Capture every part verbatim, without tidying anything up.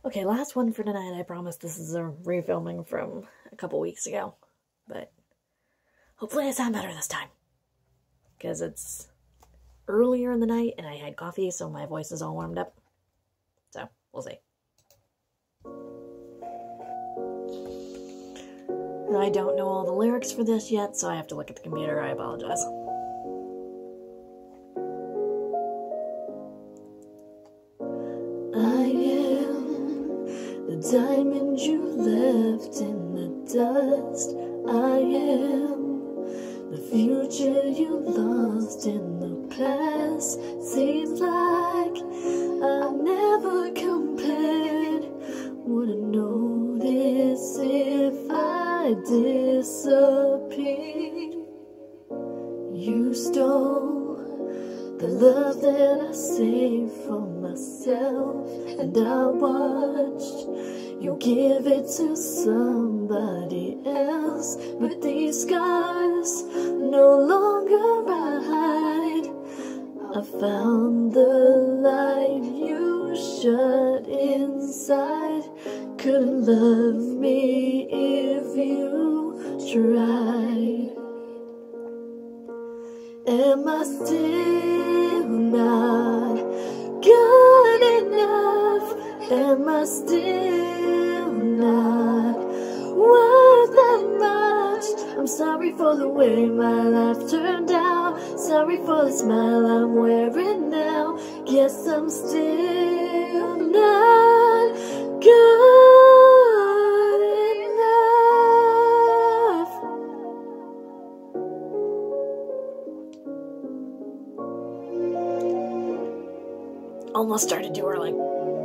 Okay, last one for tonight. I promise this is a refilming from a couple weeks ago. But hopefully I sound better this time. Because it's earlier in the night and I had coffee, so my voice is all warmed up. So, we'll see. I don't know all the lyrics for this yet, so I have to look at the computer. I apologize. I am the diamond you left in the dust. I am the future you lost in the past. Seems like I never compared. Wouldn't notice if I disappeared. You stole the love that I saved for myself, and I watched you give it to somebody else. But these scars no longer hide. I found the light you shut inside. Couldn't love me if you tried. Am I still not good enough? Am I still not worth that much? I'm sorry for the way my life turned out. Sorry for the smile I'm wearing now. Guess I'm still not good enough. Almost started too early.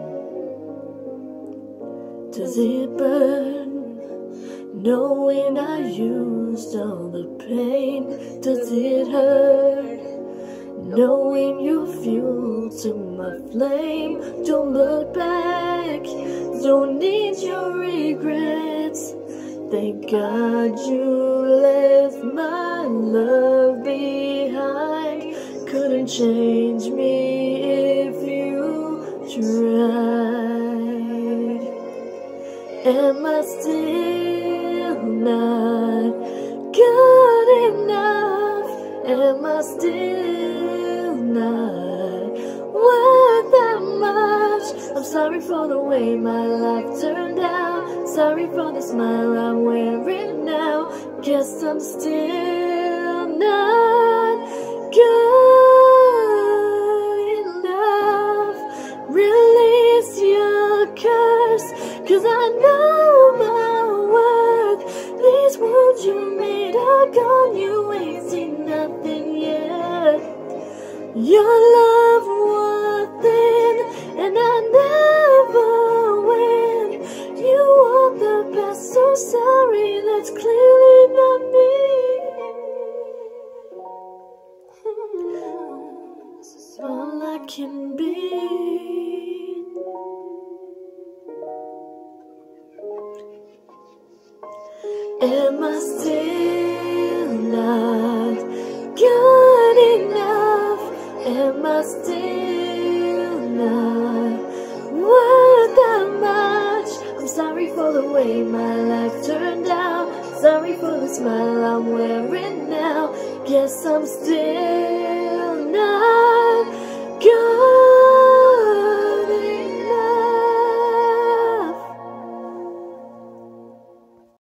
Does it burn knowing I used all the pain? Does it hurt knowing you fuel to my flame? Don't look back, don't need your regrets. Thank God you left my love behind. Couldn't change me if you tried. Am I still not good enough? Am I still not worth that much? I'm sorry for the way my life turned out. Sorry for the smile I'm wearing now. Guess I'm still not good enough. Release your curse, 'cause I know my worth. These wounds you made are gone. You ain't seen nothing yet. Your love was thin, and I never win. You want the best, so sorry, that's clearly not me. This is all I can be. Am I still not good enough? Am I still not worth that much? I'm sorry for the way my life turned out. Sorry for the smile I'm wearing now. Guess I'm still not good.